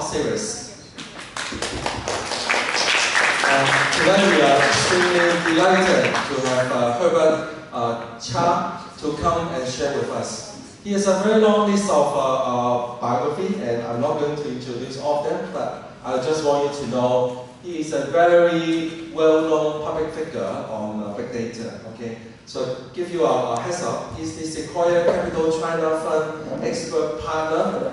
series. Today we are extremely delighted to have Herbert Chia to come and share with us. He has a very long list of biography, and I'm not going to introduce all of them, but I just want you to know he is a very well-known public figure on big data. Okay, so give you a heads up. He's the Sequoia Capital China Fund expert partner.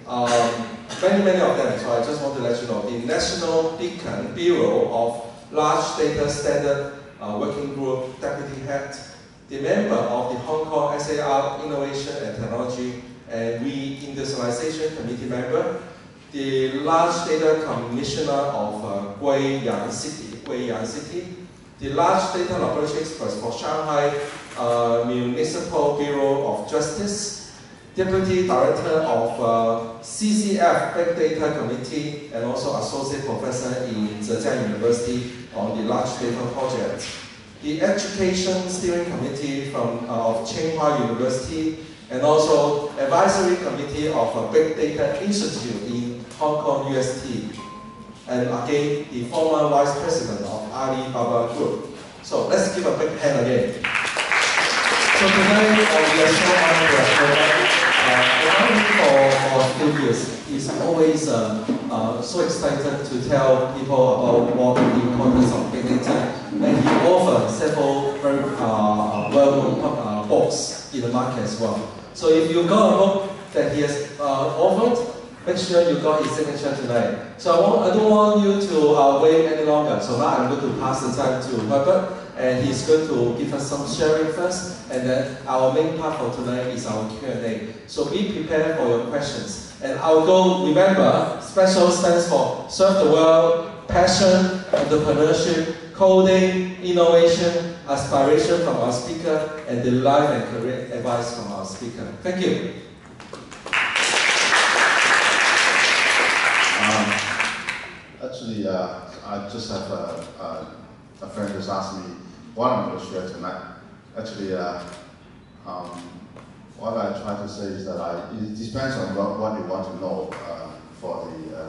Many of them. So I just want to let you know the National Beacon Bureau of Large Data Standard Working Group Deputy Head, the member of the Hong Kong SAR Innovation and Technology and Reindustrialization Committee member, the Large Data Commissioner of Guiyang City, the Large Data Laboratory Expert for Shanghai Municipal Bureau of Justice, Deputy Director of CCF Big Data Committee, and also Associate Professor in Zhejiang University on the Large Data Project. The Education Steering Committee of Tsinghua University, and also Advisory Committee of Big Data Institute in Hong Kong, UST. And again, the former Vice President of Alibaba Group. So let's give a big hand again. So today, we are so honored to have Herbert. For a few years, he's always so excited to tell people about what the importance of big data, and he offers several very well-known books in the market as well. So if you got a book that he has offered, make sure you got his signature tonight. So I don't want you to wait any longer. So now I'm going to pass the time to Herbert, and he's going to give us some sharing first, and then our main part for tonight is our Q&A. So be prepared for your questions. And our goal, remember, special stands for serve the world, passion, entrepreneurship, coding, innovation, aspiration from our speaker, and the life and career advice from our speaker. Thank you. Actually, I just have a friend just asked me what I'm going to share tonight. Actually, what I try to say is that it depends on what you want to know for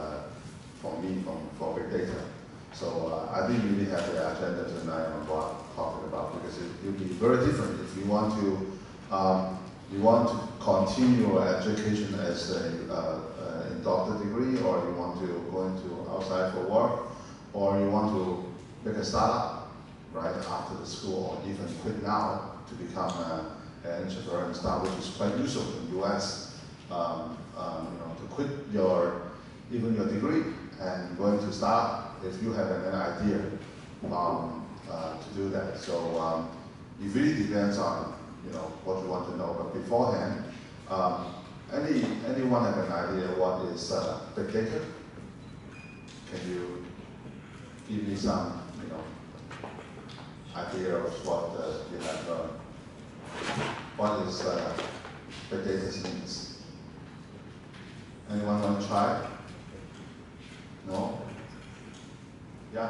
big data. So I didn't really have the agenda tonight on what I'm talking about, because it will be very different if you want to continue your education as a doctor degree, or you want to go into outside for work, or you want to make a startup right after the school, or even quit now to become an entrepreneur and start, which is quite usual in the US. To quit even your degree and go into startup if you have an idea to do that. So it really depends on what you want to know. But beforehand, anyone have an idea what is big data? Can you give me some idea of what you have learned? What is big data means? Anyone want to try? No? Yeah?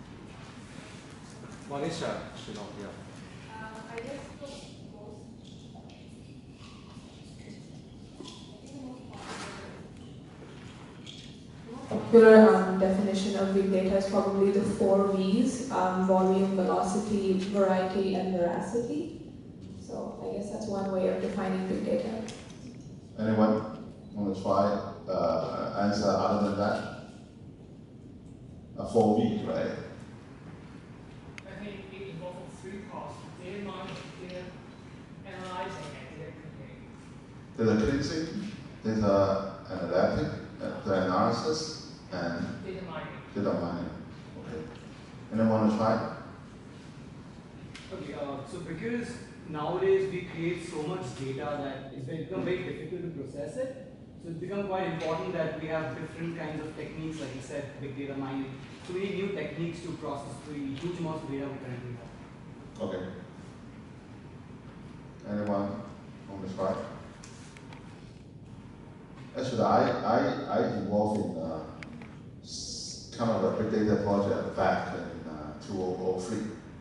Monisha should not be. I guess popular definition of big data is probably the 4 V's: volume, velocity, variety, and veracity. So I guess that's one way of defining big data. Anyone want to try answer other than that? 4 V's, right? I think it involves 3 parts: data mining, data analyzing, and data cleaning. Data cleansing, data analytic, data analysis, and data mining. Data mining. Okay. Anyone want to try? Okay, so because nowadays we create so much data that it's become very difficult to process it, so it's become quite important that we have different kinds of techniques, like you said, big data mining. So we need new techniques to process the huge amounts of data we currently have. Okay. Anyone want to try? Actually, I involved in kind of a big data project back in 2003,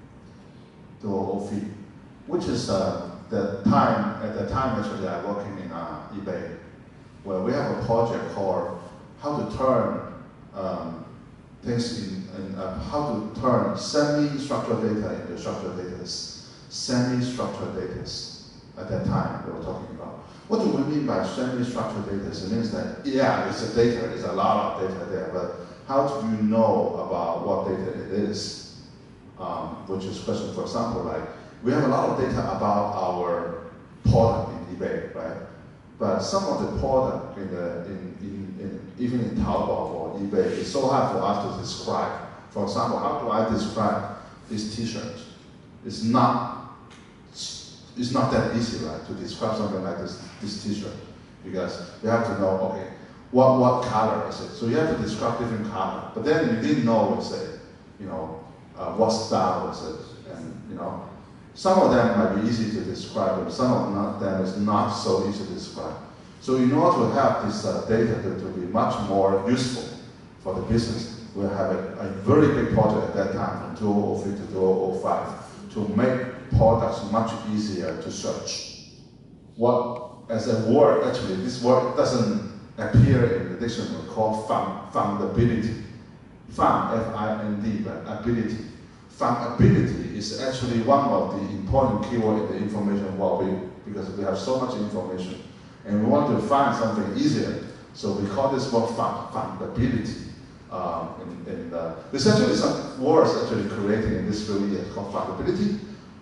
which is at the time actually I'm working in eBay, where we have a project called how to turn things how to turn semi-structured data into structured data. Semi-structured data at that time they were talking about. What do we mean by semi-structured data? It means that, yeah, it's a data, it's a lot of data there, but how do you know about what data it is? Which is a question, for example, like, we have a lot of data about our product in eBay, right? But some of the product even in Taobao or eBay, it's so hard for us to describe. For example, how do I describe this T-shirt? It's not that easy, right, to describe something like this T-shirt, because you have to know, okay, what color is it? So you have to describe different color. But then you didn't know, say, what style is it, and some of them might be easy to describe, but some of them is not so easy to describe. So in order to have this data to be much more useful for the business, we have a very big project at that time, from 2003 to 2005, to make products much easier to search. As a word, actually, this word doesn't appear in the dictionary, called findability. Find, F-I-N-D, but ability. Findability is actually one of the important keywords in the information world, because we have so much information, and we want to find something easier. So we call this word findability. There's actually some words actually created in this field here called findability,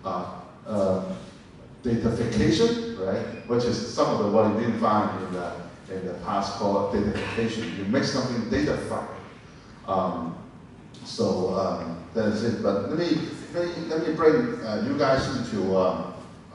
datafication, right? Which is some of the what you didn't find in the past called datafication. You make something datafied. That's it. But let me bring you guys into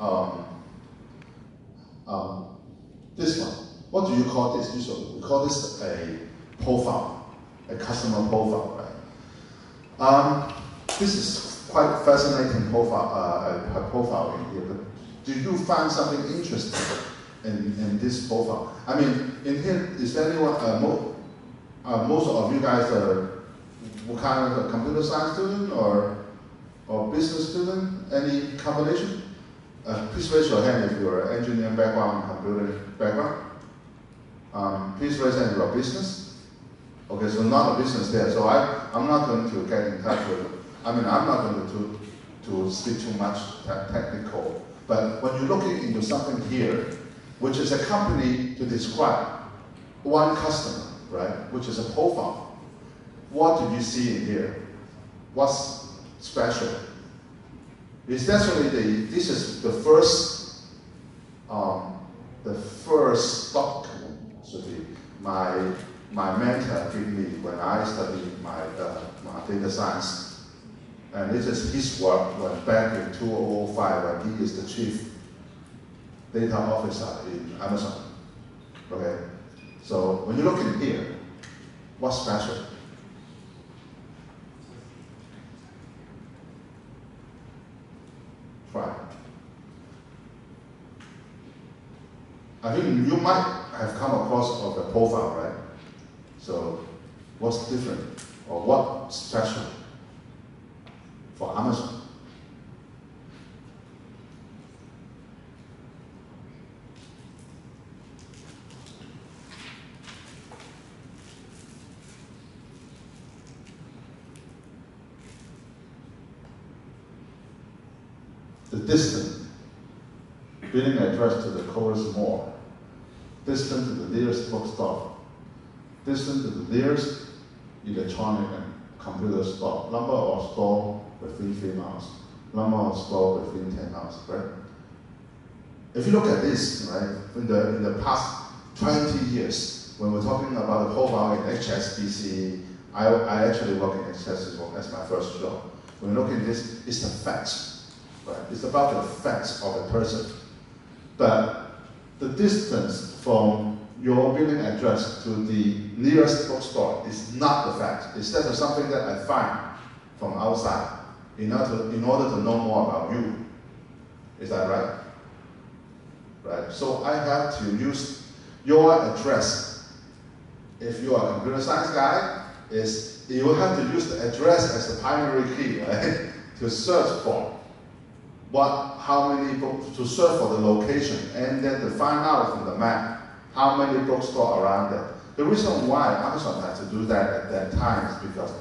this one. What do you call this usually? We call this a profile, a customer profile, right? This is quite fascinating profile in here. But do you find something interesting in this profile? I mean, in here, is there anyone? Most of you guys are what kind of a computer science student or business student? Any combination? Please raise your hand if you're an engineering background, computer background. Please raise your hand if you're a business. Okay, so not a business there. So I'm not going to get in touch with. I'm not going to speak too much technical. But when you're looking into something here, which is a company to describe one customer, right? Which is a profile. What do you see in here? What's special? Essentially, this is the first document. So my mentor gave me when I studied my data science, and this is his work when back in 2005 when he is the chief data officer in Amazon. Okay, so when you look in here, what's special? Try. I think you might have come across of a profile, right? So what's different or what's special for Amazon? The distance, billing address to the closest mall, distance to the nearest bookstore, distance to the nearest electronic and computer store, number of store within 3 miles, number of store within 10 miles, right? If you look at this, right, in the past 20 years, when we're talking about the profile in HSBC, I actually work in HSBC as my first job. When we look at this, it's the facts. Right? It's about the facts of a person. But the distance from your billing address to the nearest bookstore is not the fact. It's just something that I find from outside in order to know more about you. Is that right? Right. So I have to use your address. If you are a computer science guy, you have to use the address as the primary key, right? To search for how many books, to search for the location, and then to find out from the map how many bookstores around there. the reason why Amazon had to do that at that time is because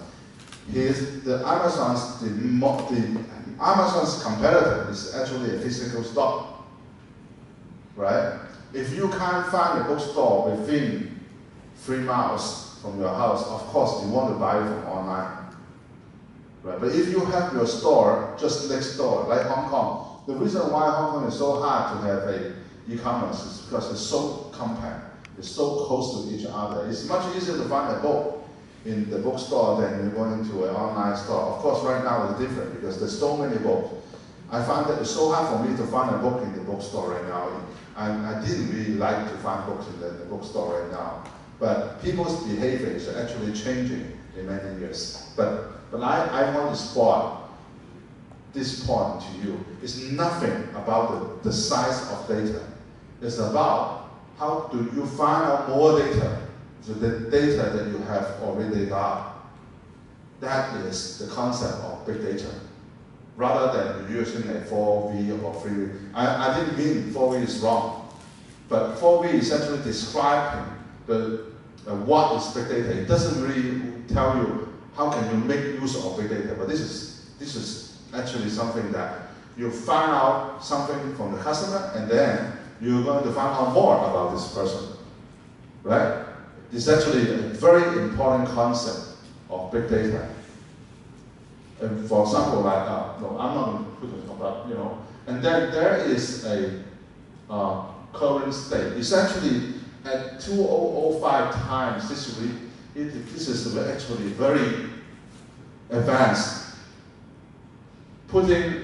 Amazon's competitor is actually a physical store, right? If you can't find a bookstore within 3 miles from your house, of course you want to buy it from online, right? But if you have your store just next door, like Hong Kong, the reason why Hong Kong is so hard to have a e-commerce is because it's so compact, it's so close to each other. It's much easier to find a book in the bookstore than you're going to an online store. Of course, right now it's different because there's so many books. I find that it's so hard for me to find a book in the bookstore right now. I didn't really like to find books in the bookstore right now. But people's behavior is actually changing in many years. But I want to spot this point to you. It's nothing about the size of data. It's about how do you find out more data, so the data that you have already got. That is the concept of big data. Rather than using a 4V or 3V. I didn't mean 4V is wrong, but 4V is actually describing what is big data. It doesn't really tell you how can you make use of big data, but this is actually something that you find out something from the customer, and then you're going to find out more about this person, right? It's actually a very important concept of big data. And for example, like, no, I'm not going to put it about, and then there is a current state. It's actually at 2005 times, this is actually very advanced. Putting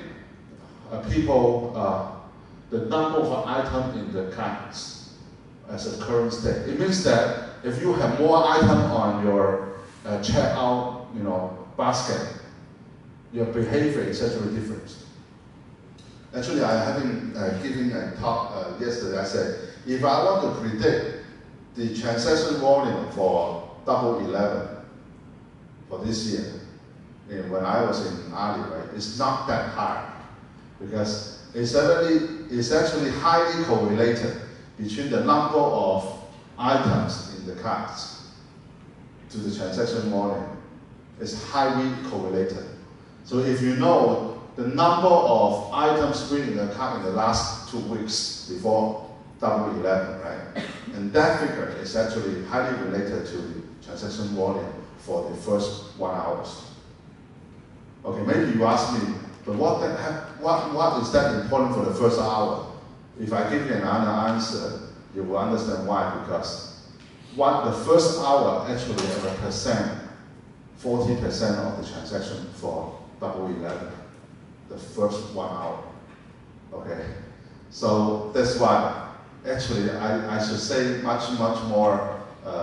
the number of items in the carts as a current state. It means that if you have more items on your checkout, basket, your behavior is actually different. Actually, I having given a talk yesterday. I said, if I want to predict the transaction volume for Double 11 for this year, when I was in Alibaba, it's not that high because it's actually highly correlated between the number of items in the carts to the transaction volume. It's highly correlated. So if you know the number of items put in the cart in the last 2 weeks before Double 11, right? And that figure is actually highly related to the transaction volume for the first 1 hour. Okay, maybe you ask me, but what is that important for the first hour? If I give you another answer, you will understand why, because the first hour actually represents 40% of the transaction for Double 11, the first 1 hour. Okay, so that's why actually I should say much more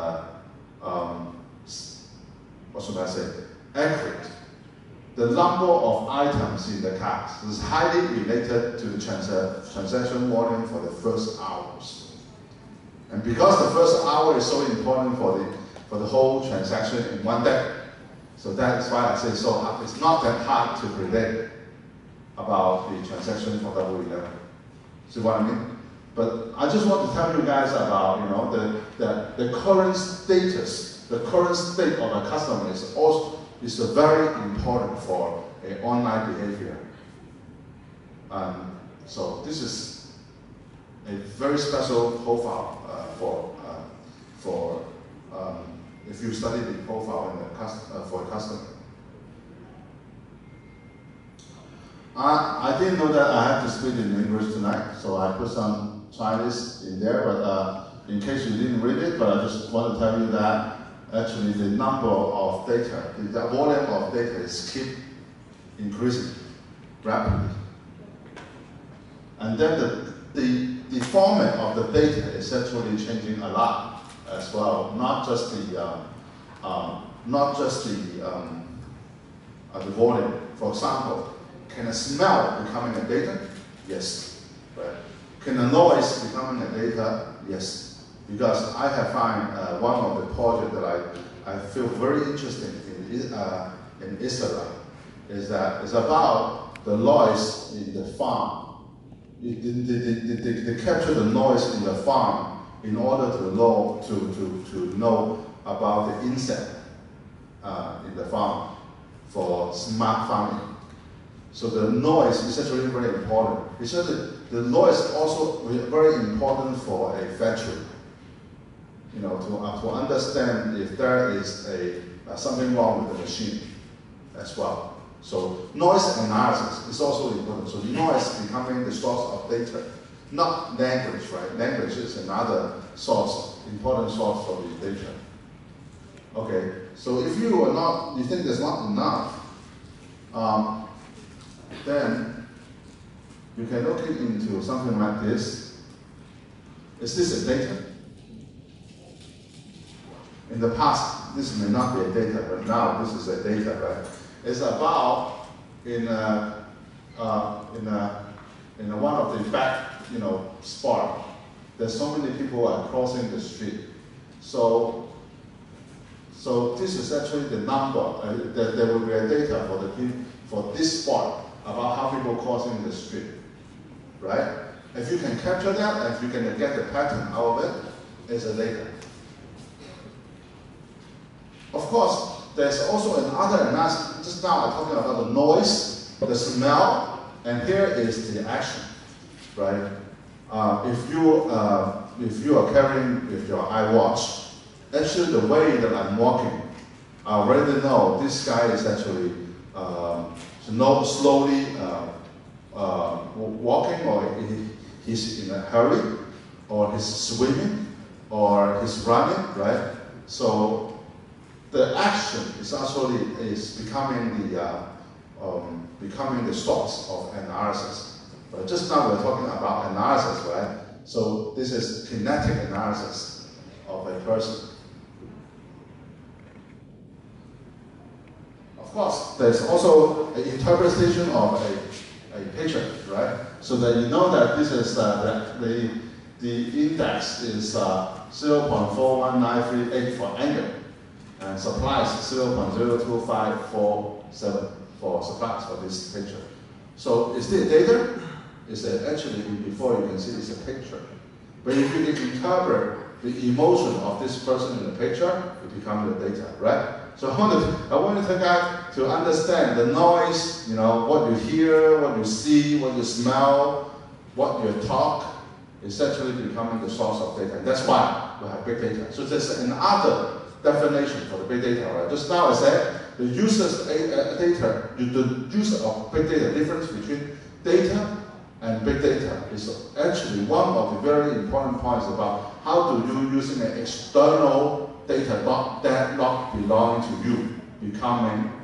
what should I say, accurate. The number of items in the cart is highly related to the transaction volume for the first hours. And because the first hour is so important for the whole transaction in one day, so that's why I say so hard. It's not that hard to predict about the transaction for Double 11. See what I mean? But I just want to tell you guys about the current status, the current state of a customer is very important for an online behavior. So this is a very special profile for if you study the profile for a customer. I didn't know that I have to speak in English tonight, so I put some Chinese in there, but in case you didn't read it, but I just want to tell you that actually the number of data, the volume of data is keep increasing rapidly. And then the format of the data is actually changing a lot as well, not just the volume. For example, can a smell becoming a data? Yes. Right. Can a noise becoming a data? Yes. Because I have found one of the projects that I feel very interesting in Israel is that it's about the noise in the farm. They capture the noise in the farm in order to know about the insect in the farm for smart farming. So the noise is actually very important. It's just that the noise is also very important for a factory. You know, to understand if there is something wrong with the machine as well. So noise analysis is also important. So noise becoming the source of data, not language, right? Language is another source, important source for the data. Okay, so if you think there's not enough, then you can look into something like this. Is this a data? In the past, this may not be a data, but now this is a data, right? It's about in one of the back, spot. There's so many people are crossing the street. So this is actually the number. There will be a data for this spot about how people crossing the street, right? If you can capture that, if you can get the pattern out of it, it's a data. Of course, there's also another analysis. Just now I'm talking about the noise, the smell, and here is the action, right? If you are carrying with your iWatch, actually the way that I'm walking, I already know this guy is actually slowly walking, or he's in a hurry, or he's swimming, or he's running, right? So the action is actually becoming the source of analysis. But just now we're talking about analysis, right? So this is kinetic analysis of a person. Of course, there's also an interpretation of a picture, right? So that you know that this is the index is 0.41938 for anger, and supplies 0.02547 for supplies for this picture. So is it data? Is it actually, before you can see it's a picture. But if you can interpret the emotion of this person in the picture, it becomes the data, right? So I want you guys to understand the noise, what you hear, what you see, what you smell, what you talk, is actually becoming the source of data. And that's why we have big data. So there's another definition for the big data, right? Just now I said the user's data, the use of big data, difference between data and big data is actually one of the very important points about how do you using an external data that not belonging to you, becoming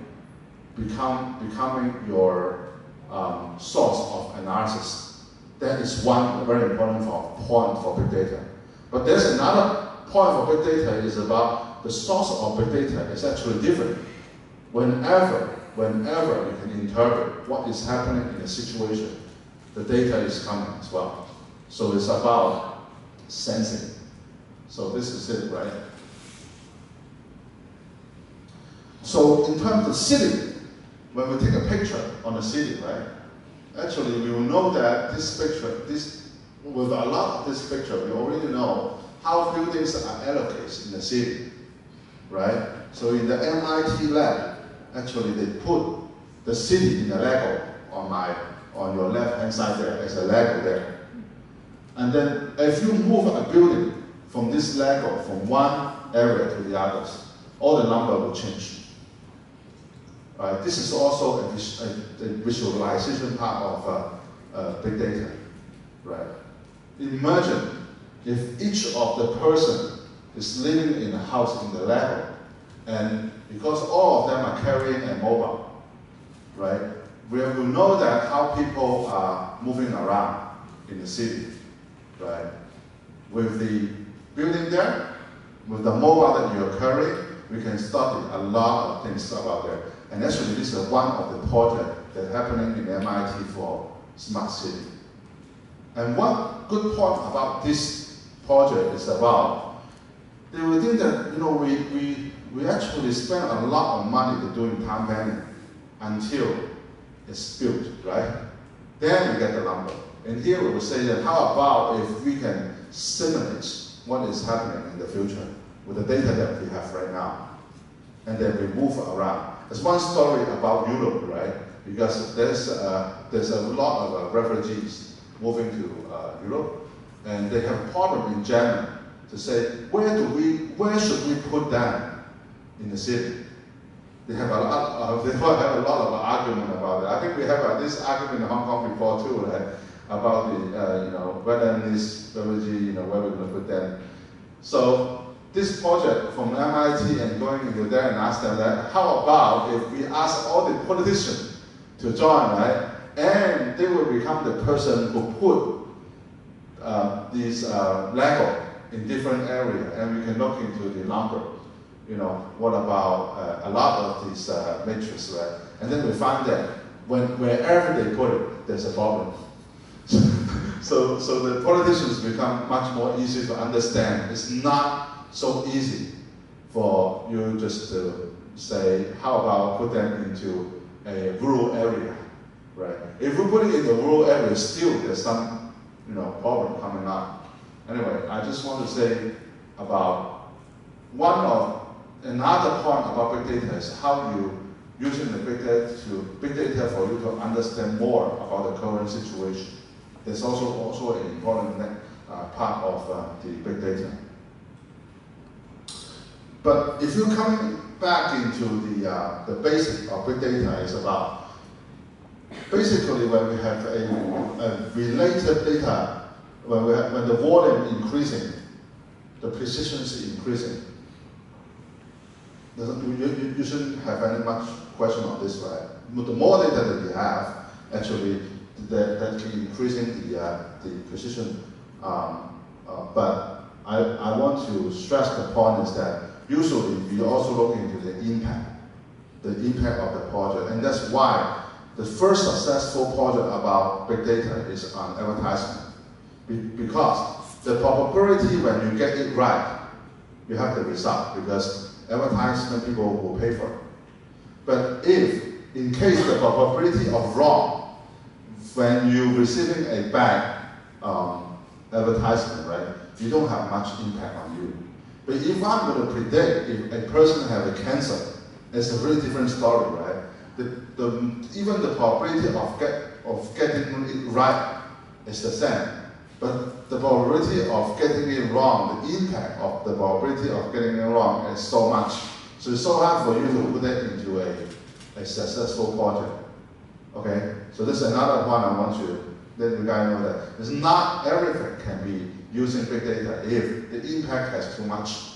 your source of analysis. That is one very important point for big data. But there's another point for big data is about the source of big data is actually different. Whenever you can interpret what is happening in a situation, the data is coming as well. So it's about sensing. So this is it, right? So in terms of city, when we take a picture on a city, right? Actually, we will know that this picture, with a lot of this picture, we already know how buildings are allocated in the city, right? So in the MIT lab, actually they put the city in the Lego on your left-hand side there, as a Lego there. And then if you move a building from this Lego, from one area to the others, all the number will change. Right? This is also a visualization part of big data. Right? Imagine if each of the person is living in a house in the Lego, and because all of them are carrying a mobile, right? We will know that how people are moving around in the city, right? With the building there, with the mobile that you're carrying, we can study a lot of things about that. And actually, this is one of the projects that's happening in MIT for Smart City. And one good point about this project is about, they will think that, we actually spend a lot of money to doing town planning until it's built, right? Then we get the number. And here we will say that how about if we can simulate, what is happening in the future with the data that we have right now. And then we move around. There's one story about Europe, right? Because there's a lot of refugees moving to Europe, and they have a problem in Germany to say, where should we put them in the city? They have a lot of argument about it. I think we have this argument in Hong Kong before too, right? About the whether this refugee, where we're going to put them. So this project from MIT and going into there and ask them that, how about if we ask all the politicians to join, right? And they will become the person who put these Lego in different areas, and we can look into the number. What about a lot of these matrices, right? And then we find that wherever they put it, there's a problem. So the politicians become much more easy to understand. It's not so easy for you just to say, how about put them into a rural area, right? If we put it in the rural area, still there's some problem coming up. Anyway, I just want to say about another point about big data is how you using the big data for you to understand more about the current situation. That's also an important part of the big data. But if you come back into the basic of big data, is about basically when we have a related data, when the volume increasing, the precision is increasing. You shouldn't have any much question on this, right? The more data that you have, actually, that can increasing the precision. But I want to stress the point is that usually we also look into the impact of the project, and that's why the first successful project about big data is on advertisement, because the probability when you get it right, you have the result, because advertisement people will pay for it. But if, in case the probability of wrong, when you're receiving a bad advertisement, right, you don't have much impact on you. But if I'm going to predict if a person has a cancer, it's a very different story, right? Even the probability of getting it right is the same. But the probability of getting it wrong, the impact of the probability of getting it wrong is so much. So it's so hard for you to put that into a successful project. Okay? So this is another point I want you to let you guys know that it's not everything can be using big data if the impact has too much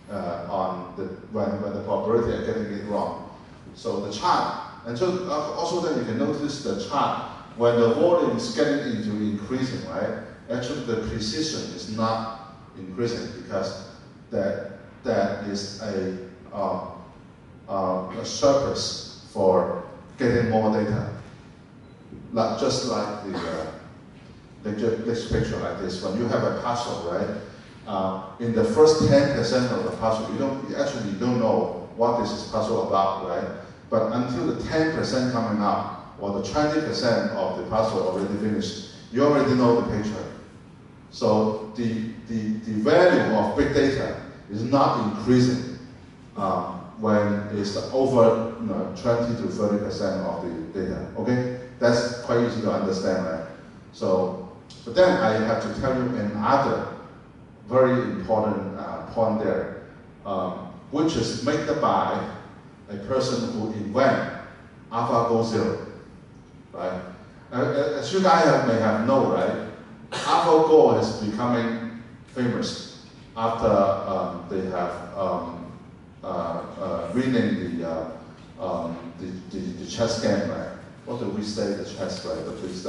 when the probability of getting it wrong. So the chart, and so also then you can notice the chart when the volume is getting into increasing, right? Actually, the precision is not increasing because that is a surplus for getting more data. Just like this picture like this, when you have a parcel, right? In the first 10% of the parcel, you actually don't know what this is parcel about, right? But until the 10% coming up, or the 20% of the parcel already finished, you already know the picture. So the value of big data is not increasing when it's over 20 to 30% of the data. Okay, that's quite easy to understand, right? So, but then I have to tell you another very important point there, which is made by a person who invented AlphaGo Zero, right? As you guys may have known, right? AlphaGo is becoming famous after they have winning the chess game, right? What do we say the chess, right? But it's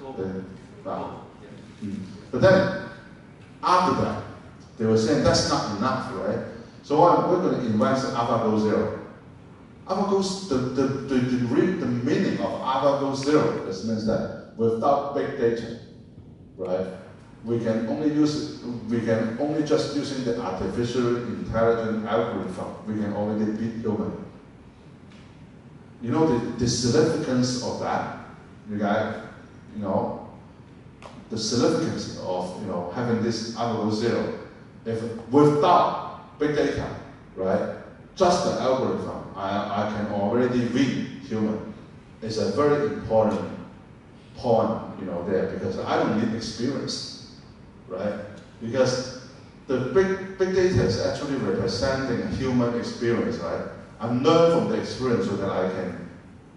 But then after that, they were saying that's not enough, right? So we're going to invent AlphaGo Zero. AlphaGo, the meaning of AlphaGo Zero means that without big data, right? We can only just using the artificial intelligence algorithm, we can only beat human. You know the significance of that, you guys, the significance of having this AlphaGo Zero if without big data, right, just the algorithm, I can already read human. It's a very important point, there, because I don't need experience, right? Because the big data is actually representing a human experience, right? I'm learning from the experience so that I can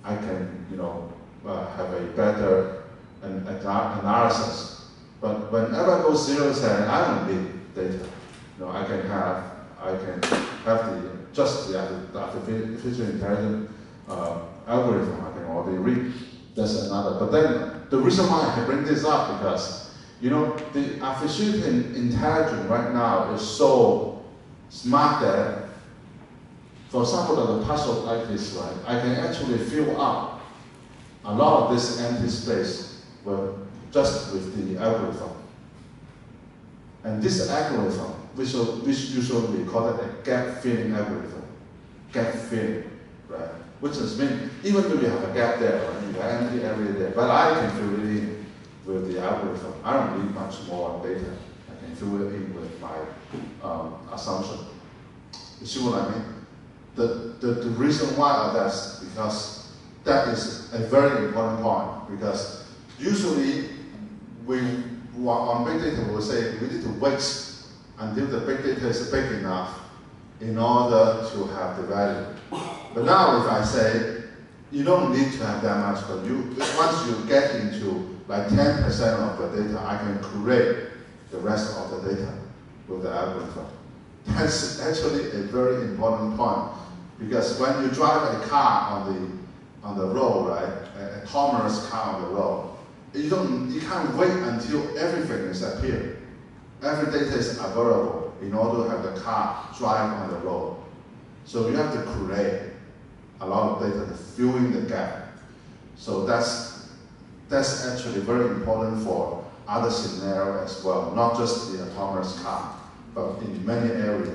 have a better analysis. But whenever I go 0 to 10, I don't need data. I can have the artificial intelligence algorithm. I can already read. That's another. But then the reason why I bring this up because the artificial intelligence right now is so smart that, for example, the puzzle like this, right? I can actually fill up a lot of this empty space just with the algorithm. And this algorithm, which usually we call it a gap filling algorithm. Gap filling, right? Which is mean, even though you have a gap there, right? You have empty area there, but I can fill it in with the algorithm. I don't need much more data. I can fill it in with my assumption. You see what I mean? The reason why that's because that is a very important point, because usually on big data we will say we need to wait until the big data is big enough in order to have the value. But now if I say you don't need to have that much, but once you get into like 10% of the data, I can create the rest of the data with the algorithm. That's actually a very important point, because when you drive a car on the road, right, a autonomous car on the road, you can't wait until everything is appeared. Every data is available in order to have the car drive on the road. So you have to create a lot of data to fill in the gap. So that's actually very important for other scenarios as well, not just the autonomous car, but in many areas.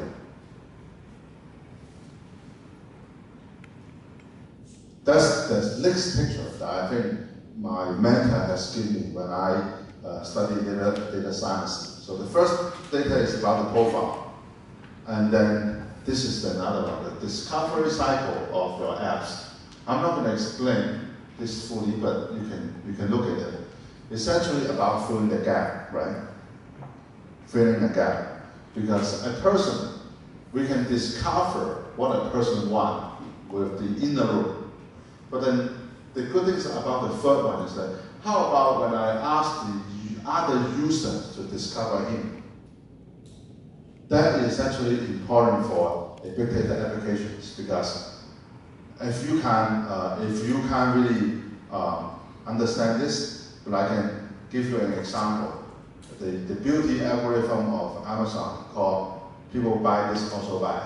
That's the next picture that I think my mentor has given me when I studied data science. So the first data is about the profile. And then this is another one, the discovery cycle of your apps. I'm not going to explain this fully, but you can look at it. It's actually about filling the gap, right? Filling the gap. Because a person, we can discover what a person wants with the inner room. But then the good thing about the third one is that, how about when I ask the other users to discover him? That is actually important for a big data applications, because if you can't really understand this, but I can give you an example. The beauty algorithm of Amazon called people buy this, also buy.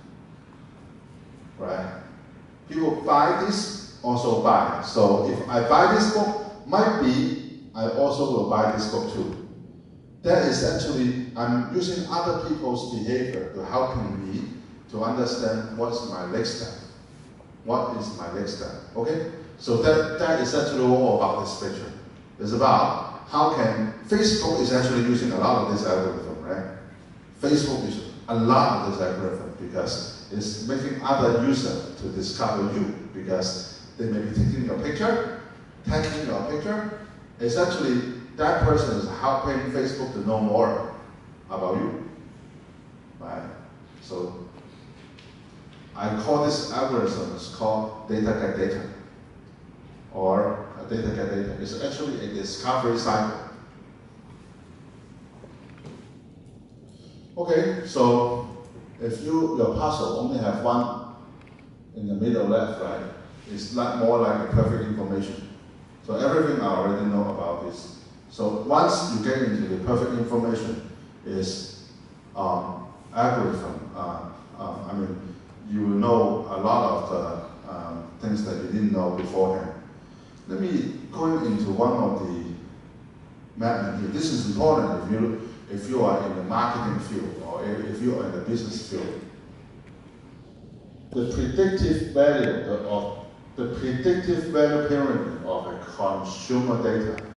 Right? People buy this, also buy. So if I buy this book, might be I also will buy this book too. That is actually, I'm using other people's behavior to help me to understand what's my next step. What is my next step? Okay? So that is actually all about this picture. It's about how can Facebook is actually using a lot of this algorithm, right? Facebook is a lot of this algorithm because it's making other users to discover you, because they may be taking your picture, tagging your picture. It's actually that person is helping Facebook to know more about you, right? So I call this algorithm, it's called data get data, or data get data. It's actually a discovery cycle. Okay, so if your puzzle only have one in the middle left, right, it's not more like a perfect information. So everything I already know about this. So once you get into the perfect information, is algorithm. I mean, you will know a lot of the things that you didn't know beforehand. Let me go into one of the mapping here. This is important if you are in the marketing field or if you are in the business field. The predictive value pyramid of a consumer data